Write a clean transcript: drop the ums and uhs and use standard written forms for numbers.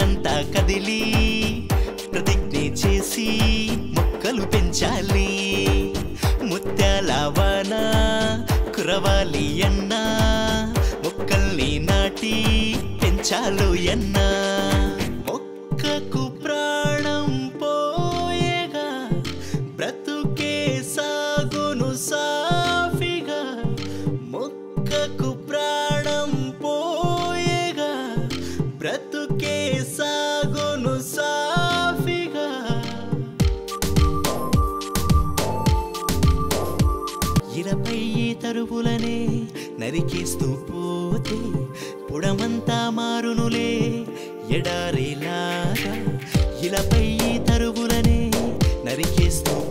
ఊరంతా కదిలి ప్రతిజ్ఞ చేసి మొక్కలు పెంచాలి ముత్యాల వాన కురవాలి అన్నా మొక్కల్ని నాటి పెంచాలు ఎన్నా మొక్కకు ప్రాణం పోయేగా బ్రతుకే సాగును సాఫీగా మొక్కకు ప్రాణం పోయేగా బ్రతుకే సాగును సాఫీగా ఇలపై తరువులనే నరికేస్తూ పోతే పుడమంతా మారునులే ఎడారిలాగా ఇలపై తరువులనే నరికేస్తూ